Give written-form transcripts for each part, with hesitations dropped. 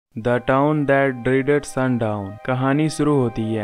The town that dreaded sundown कहानी शुरू होती है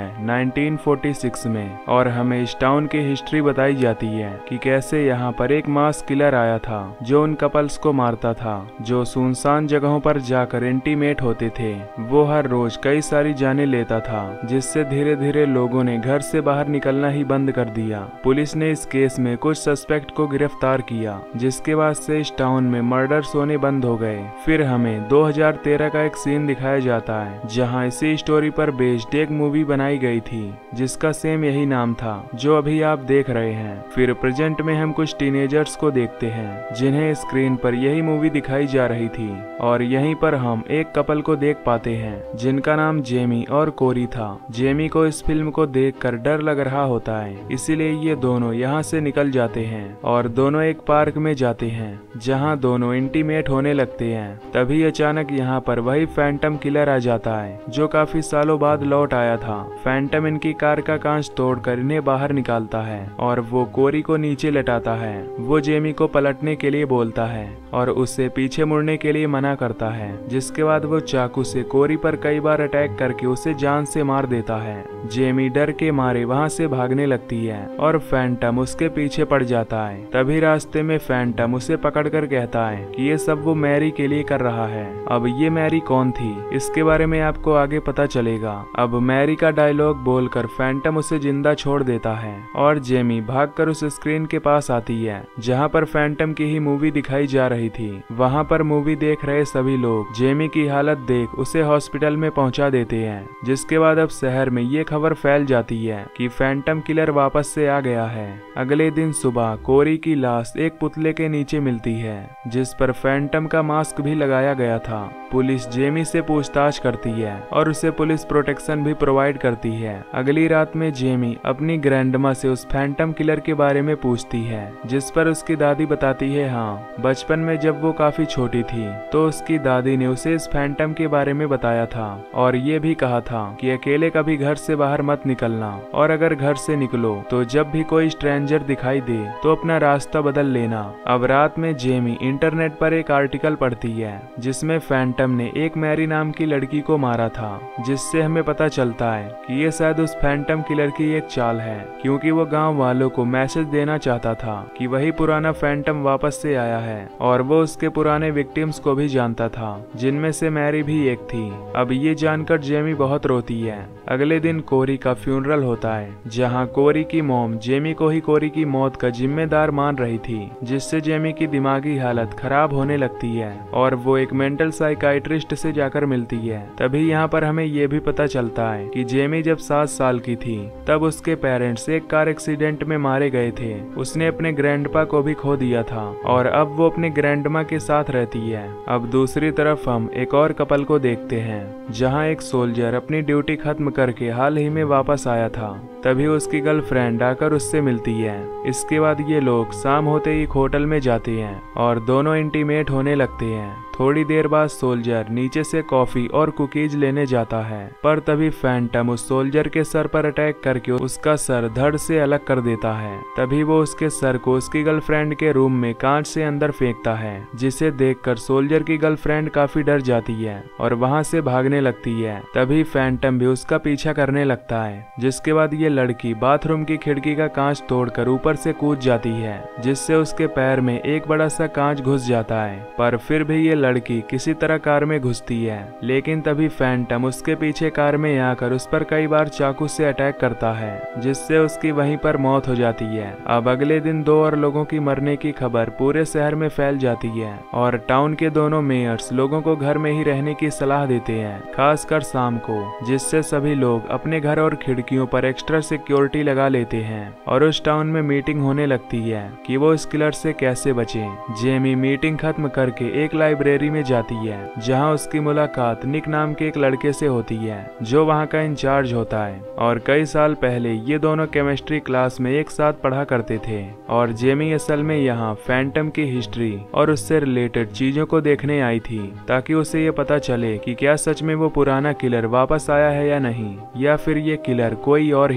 1946 में और हमें इस टाउन की हिस्ट्री बताई जाती है कि कैसे यहाँ पर एक मास किलर आया था जो उन कपल्स को मारता था जो सुनसान जगहों पर जाकर इंटीमेट होते थे। वो हर रोज कई सारी जानें लेता था जिससे धीरे धीरे लोगों ने घर से बाहर निकलना ही बंद कर दिया। पुलिस ने इस केस में कुछ सस्पेक्ट को गिरफ्तार किया जिसके बाद से इस टाउन में मर्डर्स होने बंद हो गए। फिर हमें 2013 का एक सीन दिखाया जाता है जहां इसी स्टोरी पर बेस्ड एक मूवी बनाई गई थी जिसका सेम यही नाम था जो अभी आप देख रहे हैं। फिर प्रेजेंट में हम कुछ टीनेजर्स को देखते हैं जिन्हें स्क्रीन पर यही मूवी दिखाई जा रही थी और यहीं पर हम एक कपल को देख पाते हैं जिनका नाम जेमी और कोरी था। जेमी को इस फिल्म को देखकर डर लग रहा होता है, इसीलिए ये दोनों यहाँ से निकल जाते हैं और दोनों एक पार्क में जाते हैं जहाँ दोनों इंटीमेट होने लगते हैं। तभी अचानक यहाँ पर वही फैंटम किलर आ जाता है जो काफी सालों बाद लौट आया था। फैंटम इनकी कार का कांच तोड़कर इन्हें बाहर निकालता है और वो कोरी को नीचे लटाता है। वो जेमी को पलटने के लिए बोलता है और उसे पीछे मुड़ने के लिए मना करता है, जिसके बाद वो चाकू से कोरी पर कई बार अटैक करके उसे जान से मार देता है। जेमी डर के मारे वहाँ से भागने लगती है और फैंटम उसके पीछे पड़ जाता है। तभी रास्ते में फैंटम उसे पकड़कर कहता है कि ये सब वो मैरी के लिए कर रहा है। अब ये मैरी कौन थी इसके बारे में आपको आगे पता चलेगा। अब मैरी का डायलॉग बोलकर फैंटम उसे जिंदा छोड़ देता है और जेमी भागकर उस स्क्रीन के पास आती है जहाँ पर फैंटम की ही मूवी दिखाई जा रही थी। वहाँ पर मूवी देख रहे सभी लोग जेमी की हालत देख उसे हॉस्पिटल में पहुँचा देते हैं, जिसके बाद अब शहर में ये खबर फैल जाती है कि फैंटम किलर वापस से आ गया है। अगले दिन सुबह कोरी की लाश एक पुतले के नीचे मिलती है जिस पर फैंटम का मास्क भी लगाया गया था। पुलिस जेमी से पूछताछ करती है और उसे पुलिस प्रोटेक्शन भी प्रोवाइड करती है। अगली रात में जेमी अपनी ग्रैंडमा से उस फैंटम किलर के बारे में पूछती है जिस पर उसकी दादी बताती है हाँ, बचपन में जब वो काफी छोटी थी तो उसकी दादी ने उसे इस फैंटम के बारे में बताया था और ये भी कहा था कि अकेले कभी घर से बाहर मत निकलना और अगर घर से निकलो तो जब भी कोई स्ट्रेंजर दिखाई दे तो अपना रास्ता बदल लेना। अब रात में जेमी इंटरनेट पर एक आर्टिकल पढ़ती है जिसमें फैंटम ने एक मैरी नाम की लड़की को मारा था, जिससे हमें पता चलता है कि ये शायद उस फैंटम किलर की एक चाल है क्योंकि वो गांव वालों को मैसेज देना चाहता था कि वही पुराना फैंटम वापस से आया है और वो उसके पुराने विक्टिम्स को भी जानता था जिनमें से मैरी भी एक थी। अब ये जानकर जेमी बहुत रोती है। अगले दिन कोरी का फ्यूनरल होता है जहाँ कोरी की मॉम जेमी को ही कोरी की मौत का जिम्मेदार मान रही थी, जिससे जेमी की दिमागी हालत खराब होने लगती है और वो एक मेंटल साइकाइट्रिस्ट से जाकर मिलती है। तभी यहाँ पर हमें ये भी पता चलता है कि जेमी जब 7 साल की थी तब उसके पेरेंट्स एक कार एक्सीडेंट में मारे गए थे। उसने अपने ग्रैंडपा को भी खो दिया था और अब वो अपने ग्रैंडमा के साथ रहती है। अब दूसरी तरफ हम एक और कपल को देखते हैं जहाँ एक सोल्जर अपनी ड्यूटी खत्म करके हाल ही में वापस आया था। तभी उसकी गर्लफ्रेंड आकर उससे मिलती है। इसके बाद ये लोग शाम होते ही होटल में जाते हैं और दोनों इंटीमेट होने लगते हैं। थोड़ी देर बाद सोल्जर नीचे से कॉफी और कुकीज लेने जाता है पर तभी फैंटम उस सोल्जर के सर पर अटैक करके उसका सर धड़ से अलग कर देता है। तभी वो उसके सर को उसकी गर्लफ्रेंड के रूम में कांच से अंदर फेंकता है, जिसे देखकर सोल्जर की गर्लफ्रेंड काफी डर जाती है और वहां से भागने लगती है। तभी फैंटम भी उसका पीछा करने लगता है, जिसके बाद ये लड़की बाथरूम की खिड़की का कांच तोड़कर ऊपर से कूद जाती है जिससे उसके पैर में एक बड़ा सा कांच घुस जाता है। पर फिर भी ये लड़की किसी तरह कार में घुसती है, लेकिन तभी फैंटम उसके पीछे कार में आकर उस पर कई बार चाकू से अटैक करता है जिससे उसकी वहीं पर मौत हो जाती है। अब अगले दिन 2 और लोगों की मरने की खबर पूरे शहर में फैल जाती है और टाउन के दोनों मेयर्स लोगों को घर में ही रहने की सलाह देते हैं, खासकर शाम को, जिससे सभी लोग अपने घर और खिड़कियों पर एक्स्ट्रा सिक्योरिटी लगा लेते हैं और उस टाउन में मीटिंग होने लगती है कि वो इस किलर से कैसे बचे। जेमी मीटिंग खत्म करके एक लाइब्रेरी में जाती है जहां उसकी मुलाकात निक नाम के एक लड़के से होती है जो वहां का इंचार्ज होता है और कई साल पहले ये दोनों केमिस्ट्री क्लास में एक साथ पढ़ा करते थे और जेमी असल में यहाँ फैंटम की हिस्ट्री और उससे रिलेटेड चीजों को देखने आई थी ताकि उसे ये पता चले कि क्या सच में वो पुराना किलर वापस आया है या नहीं, या फिर ये किलर कोई और ही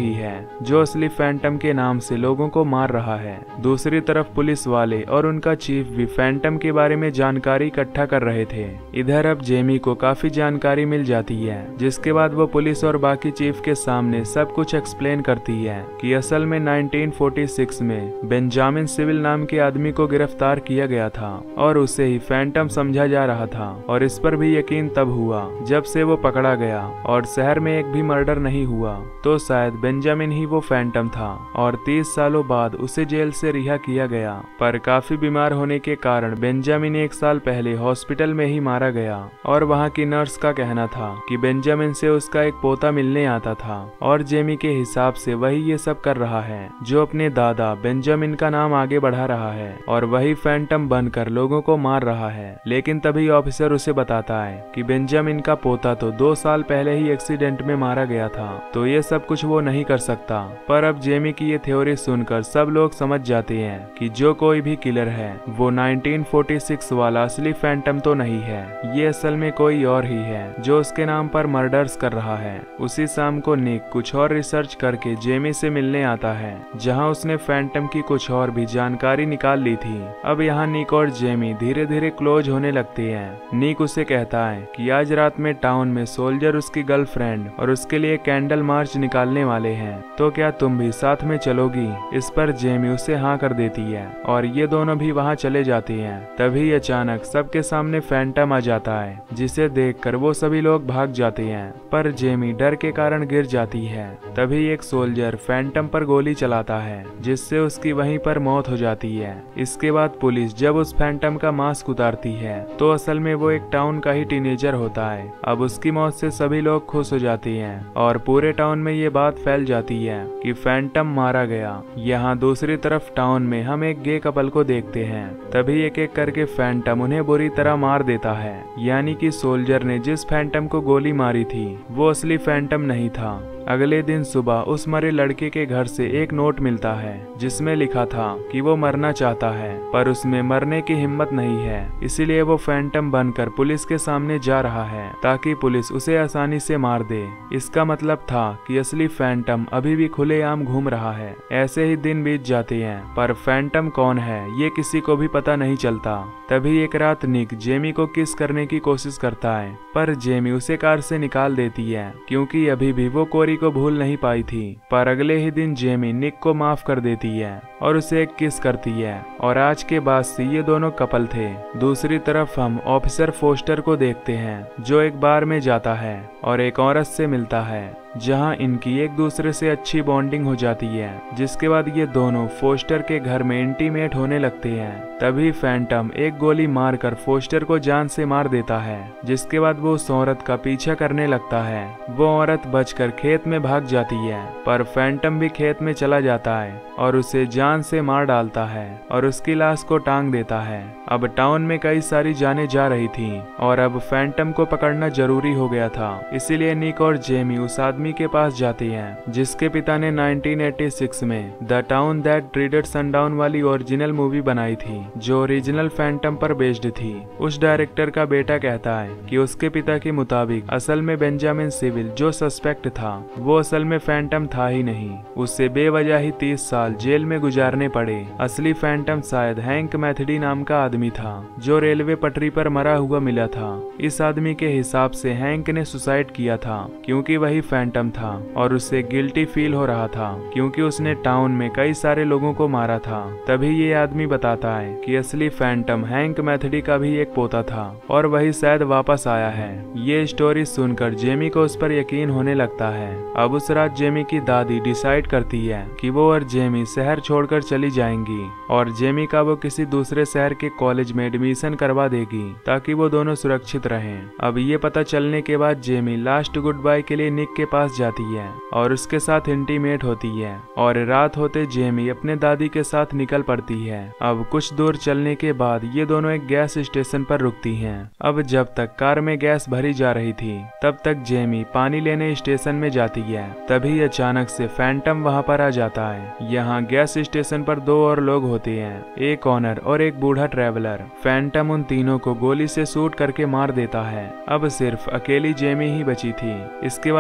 वही है जो असली फैंटम के नाम से लोगों को मार रहा है। दूसरी तरफ पुलिस वाले और उनका चीफ भी फैंटम के बारे में जानकारी इकट्ठा कर रहे थे। इधर अब जेमी को काफी जानकारी मिल जाती है, जिसके बाद वो पुलिस और बाकी चीफ के सामने सब कुछ एक्सप्लेन करती है कि असल में 1946 में बेंजामिन सिविल नाम के आदमी को गिरफ्तार किया गया था और उसे ही फैंटम समझा जा रहा था। और इस पर भी यकीन तब हुआ जब से वो पकड़ा गया और शहर में एक भी मर्डर नहीं हुआ, तो शायद बेंजामिन ही वो फैंटम था। और 30 सालों बाद उसे जेल से रिहा किया गया, पर काफी बीमार होने के कारण बेंजामिन 1 साल पहले हॉस्पिटल में ही मारा गया। और वहाँ की नर्स का कहना था कि बेंजामिन से उसका एक पोता मिलने आता था और जेमी के हिसाब से वही ये सब कर रहा है, जो अपने दादा बेंजामिन का नाम आगे बढ़ा रहा है और वही फैंटम बनकर लोगों को मार रहा है। लेकिन तभी ऑफिसर उसे बताता है कि बेंजामिन का पोता तो 2 साल पहले ही एक्सीडेंट में मारा गया था, तो ये सब कुछ वो नहीं कर सकता। पर अब जेमी की ये थ्योरी सुनकर सब लोग समझ जाते हैं कि जो कोई भी किलर है वो 1946 वाला असली फैंटम तो नहीं है, ये असल में कोई और ही है जो उसके नाम पर मर्डर्स कर रहा है। उसी शाम को निक कुछ और रिसर्च करके जेमी से मिलने आता है, जहां उसने फैंटम की कुछ और भी जानकारी निकाल ली थी। अब यहाँ निक और जेमी धीरे धीरे क्लोज होने लगते हैं। निक उसे कहता है कि आज रात में टाउन में सोल्जर उसकी गर्लफ्रेंड और उसके लिए कैंडल मार्च निकालने वाले हैं, तो क्या तुम भी साथ में चलोगी? इस पर जेमी उसे हाँ कर देती है और ये दोनों भी वहाँ चले जाते हैं। तभी अचानक सबके सामने फैंटम आ जाता है, जिसे देखकर वो सभी लोग भाग जाते हैं, पर जेमी डर के कारण गिर जाती है। तभी एक सोल्जर फैंटम पर गोली चलाता है, जिससे उसकी वहीं पर मौत हो जाती है। इसके बाद पुलिस जब उस फैंटम का मास्क उतारती है, तो असल में वो एक टाउन का ही टीनेजर होता है। अब उसकी मौत से सभी लोग खुश हो जाते हैं और पूरे टाउन में ये बात फैल जाती है कि फैंटम मारा गया। यहाँ दूसरी तरफ टाउन में हम एक गे कपल को देखते हैं। तभी एक एक करके फैंटम उन्हें बुरी तरह मार देता है, यानी कि सोल्जर ने जिस फैंटम को गोली मारी थी वो असली फैंटम नहीं था। अगले दिन सुबह उस मरे लड़के के घर से एक नोट मिलता है, जिसमें लिखा था कि वो मरना चाहता है पर उसमें मरने की हिम्मत नहीं है, इसीलिए वो फैंटम बनकर पुलिस के सामने जा रहा है ताकि पुलिस उसे आसानी से मार दे। इसका मतलब था कि असली फैंटम अभी भी खुलेआम घूम रहा है। ऐसे ही दिन बीत जाते हैं, पर फैंटम कौन है ये किसी को भी पता नहीं चलता। तभी एक रात निक जेमी को किस करने की कोशिश करता है, पर जेमी उसे कार से निकाल देती है क्योंकि अभी भी वो कोरी को भूल नहीं पाई थी। पर अगले ही दिन जेमी निक को माफ कर देती है और उसे एक किस करती है और आज के बाद से ये दोनों कपल थे। दूसरी तरफ हम ऑफिसर फोस्टर को देखते हैं, जो एक बार में जाता है और एक औरत से मिलता है, जहां इनकी एक दूसरे से अच्छी बॉन्डिंग हो जाती है। जिसके बाद ये दोनों फोस्टर के घर में इंटीमेट होने लगते हैं। तभी फैंटम एक गोली मारकर फोस्टर को जान से मार देता है, जिसके बाद वो उस औरत का पीछा करने लगता है। वो औरत बचकर खेत में भाग जाती है, पर फैंटम भी खेत में चला जाता है और उसे जान से मार डालता है और उसकी लाश को टांग देता है। अब टाउन में कई सारी जानें जा रही थी और अब फैंटम को पकड़ना जरूरी हो गया था, इसीलिए निक और जेमी उस आदमी के पास जाते हैं जिसके पिता ने 1986 में the town that dreaded sundown वाली ओरिजिनल मूवी बनाई थी, जो ओरिजिनल फैंटम पर बेस्ड थी। उस डायरेक्टर का बेटा कहता है कि उसके पिता के मुताबिक असल में बेंजामिन सिविल जो सस्पेक्ट था वो असल में फैंटम था ही नहीं, उससे बेवजह ही 30 साल जेल में गुजारने पड़े। असली फैंटम शायद हैंक मैथडी नाम का आदमी था, जो रेलवे पटरी पर मरा हुआ मिला था। इस आदमी के हिसाब से हैंक ने सुसाइड किया था क्योंकि वही फैंटम था और उसे गिल्टी फील हो रहा था क्योंकि उसने टाउन में कई सारे लोगों को मारा था। तभी ये आदमी बताता है कि असली फैंटम हैंक मैथडी का भी एक पोता था और वही शायद वापस आया है। ये स्टोरी सुनकर जेमी को उस पर यकीन होने लगता है। अब उस रात जेमी की दादी डिसाइड करती है कि वो और जेमी शहर छोड़कर चली जाएंगी और जेमी का वो किसी दूसरे शहर के कॉलेज में एडमिशन करवा देगी ताकि वो दोनों सुरक्षित रहें। अब ये पता चलने के बाद जेमी लास्ट गुड बाय के लिए निक के पास जाती है और उसके साथ इंटीमेट होती है और रात होते जेमी अपने दादी के साथ निकल पड़ती है। अब कुछ दूर चलने के बाद ये दोनों एक गैस स्टेशन पर रुकती हैं। अब जब तक कार में गैस भरी जा रही थी तब तक जेमी पानी लेने स्टेशन में जाती है। तभी अचानक से फैंटम वहाँ पर आ जाता है। यहाँ गैस स्टेशन पर 2 और लोग होते हैं, एक ऑनर और एक बूढ़ा ट्रैवलर। फैंटम उन तीनों को गोली से शूट करके मार देता है। अब सिर्फ अकेली जेमी ही बची थी। इसके बाद वो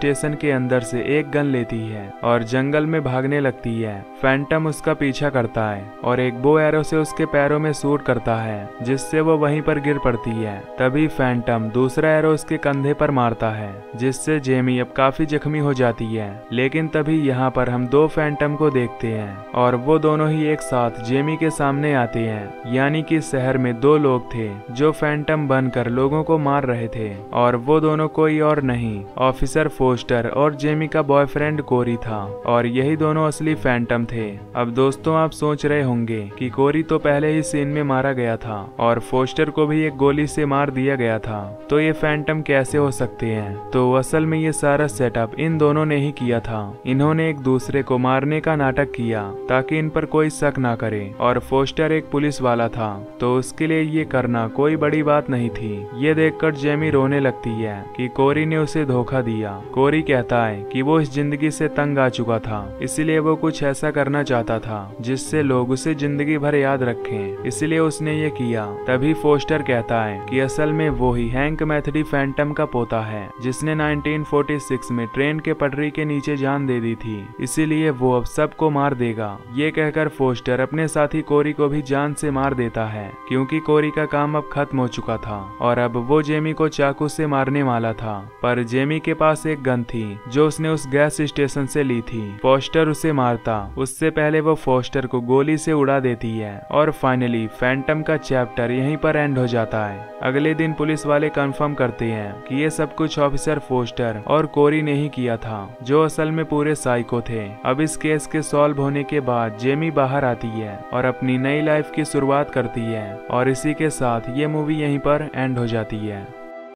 स्टेशन के अंदर से एक गन लेती है और जंगल में भागने लगती है। फैंटम उसका पीछा करता है और एक बो एरो से उसके पैरों में शूट करता है, जिससे वो वहीं पर गिर पड़ती है। तभी फैंटम दूसरा एरो उसके कंधे पर मारता है, जिससे जेमी अब काफी जख्मी हो जाती है। लेकिन तभी यहाँ पर हम दो फैंटम को देखते हैं और वो दोनों ही एक साथ जेमी के सामने आते हैं। यानी कि शहर में दो लोग थे जो फैंटम बनकर लोगों को मार रहे थे, और वो दोनों कोई और नहीं, ऑफिसर फोस्टर और जेमी का बॉयफ्रेंड कोरी था। और यही दोनों असली फैंटम थे। अब दोस्तों, आप सोच रहे होंगे कि कोरी तो पहले ही सीन में मारा गया था और फोस्टर को भी एक गोली से मार दिया गया था, तो ये फैंटम कैसे हो सकते हैं? तो असल में ये सारा सेटअप इन दोनों ने ही किया था। इन्होंने एक दूसरे को मारने का नाटक किया ताकि इन पर कोई शक ना करे। और फोस्टर एक पुलिस वाला था, तो उसके लिए ये करना कोई बड़ी बात नहीं थी। ये देखकर जेमी रोने लगती है कि कोरी ने उसे धोखा दिया। कोरी कहता है कि वो इस जिंदगी से तंग आ चुका था, इसलिए वो कुछ ऐसा करना चाहता था जिससे लोग उसे जिंदगी भर याद रखें, इसलिए उसने ये किया। तभी फोस्टर कहता है कि असल में वो ही हैंक मैथडी फैंटम का पोता है, जिसने 1946 में ट्रेन के पटरी के नीचे जान दे दी थी, इसीलिए वो अब सबको मार देगा। ये कहकर फोस्टर अपने साथी कोरी को भी जान से मार देता है, क्योंकि कोरी का काम अब खत्म हो चुका था और अब वो जेमी को चाकू से मारने वाला था। पर जेमी के पास एक गन थी जो उसने उस गैस स्टेशन से ली थी। फोस्टर उसे मारता उससे पहले वो फोस्टर को गोली से उड़ा देती है और फाइनली फैंटम का चैप्टर यहीं पर एंड हो जाता है। अगले दिन पुलिस वाले कंफर्म करते हैं कि ये सब कुछ ऑफिसर फोस्टर और कोरी ने ही किया था, जो असल में पूरे साइको थे। अब इस केस के सॉल्व होने के बाद जेमी बाहर आती है और अपनी नई लाइफ की शुरुआत करती है, और इसी के साथ ये मूवी यहीं पर एंड हो जाती है।